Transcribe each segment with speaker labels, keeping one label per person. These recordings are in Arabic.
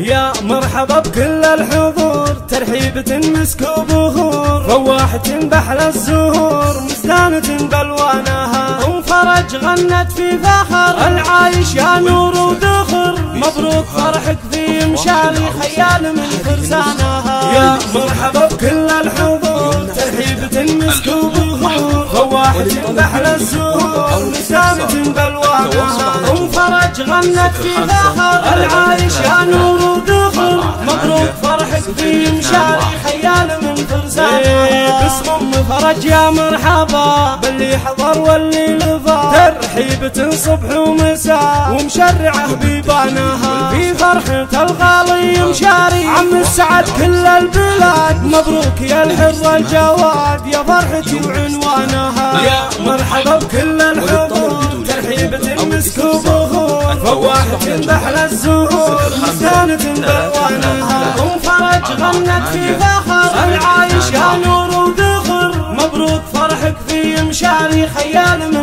Speaker 1: يا مرحبا بكل الحضور، ترحيبة مسك وبخور، فواحة بحلى الزهور، مزدانة بألوانها، أم فرج غنت في فخر، العايش يا نور ودخر، مبروك فرحك في مشاري خيال من فرسانها. يا مرحبا بكل الحضور، ترحيبة مسك وبخور، فواحة بحلى الزهور، مزدانة بألوانها، أم فرج غنت في فخر، العايش يا نور ودخر، مبروك فرحك في مشاري خيال من فرسانها. باسم ام فرج يا مرحبا باللي حضر واللي لفا، ترحيبة صبح ومساء ومشرعه بيبانها، في فرحة الغالي مشاري عم السعد كل البلاد، مبروك يا الحر الجواد يا فرحتي وعنوانها. يا مرحبا بكل الحضور، ترحيبة مسك وبخور، فواحة بحلى الزهور، مزدانة بألوانها، أم فرج غنت في فخر، العايش يا نور ودخر، مبروك فرحك في مشاري خيال من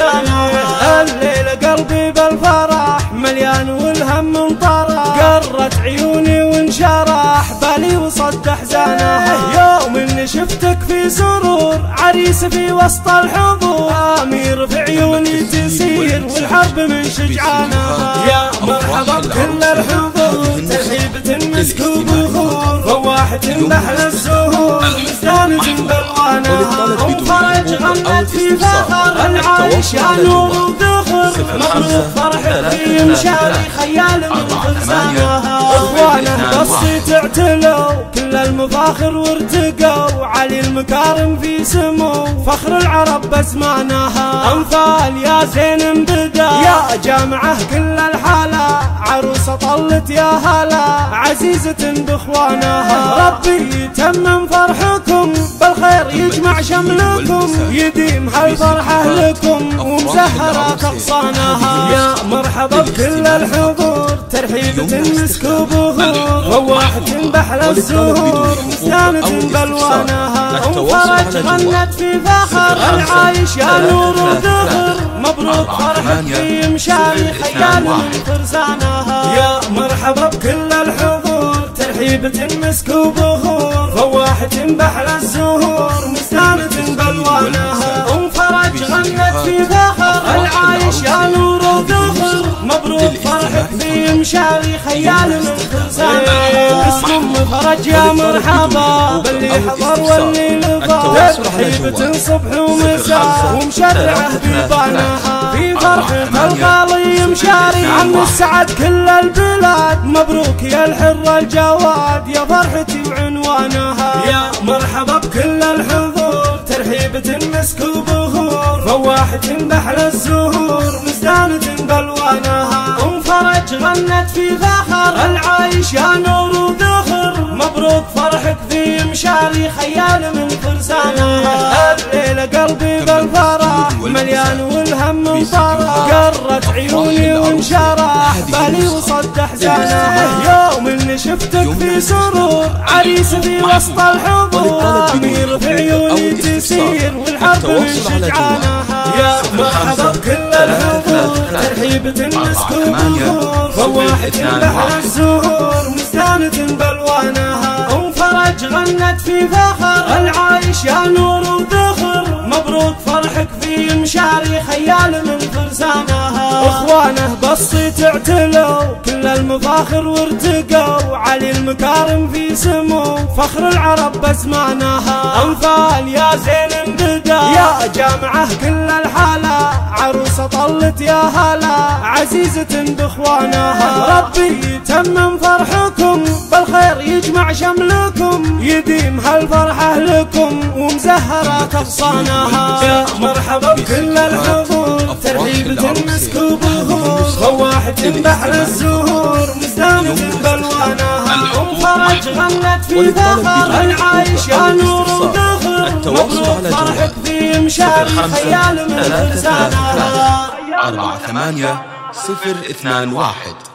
Speaker 1: فرسانها. الليلة قلبي بالفرح مليان والهم انطرح، قرت عيوني وانشرح بالي وصد احزانها، يوم اللي شفتك في سرور عريس في وسط الحضور، امير في عيوني تسير والحرب من شجعانها. يا مرحبا بكل الحضور، ترحيبة مسك وبخور، فواحة بحلى الزهور، مزدانة بألوانها، أم فرج غنت في فخر، العايش يا نور ودخر، مبروك فرحك في مشاري خيال من فرسانها. اخوانه بالصيت اعتلوا كل المفاخر وارتقوا، علي المكارم في سمو فخر العرب بزمانها، امثال يا زين بدا يا جامعه كل الحاله، عروسه طلت يا هلا عزيزه باخوانها، ربي يتمم فرحكم بالخير يجمع شملكم، يديم هالفرحه لكم ومزهرات اغصانها. يا مرحبا بكل الحضور، ترحيبة مسك وبخور، فواحة بحلى الزهور، مزدانة بألوانها، أم فرج غنت في فخر، العايش يا نور ودخر، مبروك فرحك في مشاري خيال من فرسانها. يا مرحبا بكل الحضور، ترحيبة مسك وبخور، فواحة بحلى الزهور، مزدانة بألوانها، أم فرج غنت في فخر، العايش يا نور ودخر، مبروك فرحك في مشاري خيال من فرسانها. باسم ام فرج يا مرحبا باللي حضر واللي لفا، ترحيبة صبح ومساء ومشرعه بيبانها، في فرحة الغالي مشاري عم السعد كل البلاد، مبروك يا الحر الجواد يا فرحتي وعنوانها. يا مرحبا بكل الحضور، ترحيبة مسك وبخور، فواحة بحلى الزهور، مزدانة بألوانها، أم فرج غنت في فخر، العايش يا نور ودخر، مبروك فرحك في مشاري خيال من فرسانها. الليلة قلبي بالفرح مليان والهم انطرح، قرت عيوني وانشرح بالي وصد احزانها، يوم اللي شفتك في سرور عريس في وسط الحضور، امير في عيوني تسير والحرب من شجعانها. يا مرحبا بكل الحضور، ترحيبة مسك وبخور، فواحة بحلى الزهور، مزدانة بألوانها، أم فرج غنت في فخر، العايش يا نور ودخر، مبروك فرحك في مشاري خيال من فرسانها. اخوانه بالصيت اعتلوا كل المفاخر وارتقوا، علي المكارم في سمو فخر العرب بزمانها، امثال يا زين بدا يا جامعه كل الحاله، عروسه طلت يا هلا عزيزه باخوانها، ربي يتمم فرحكم بالخير يجمع شملكم، يديم هالفرحه لكم ومزهرات اغصانها. يا مرحبا بكل الحضور، ترحيبة مسك وبخور، فواحة بحلى الزهور، مزدانة بألوانها، أم فرج غنت في فخر، العايش يا نور ودخر، مبروك فرحك في مشاري خيال من فرسانها.
Speaker 2: 48 021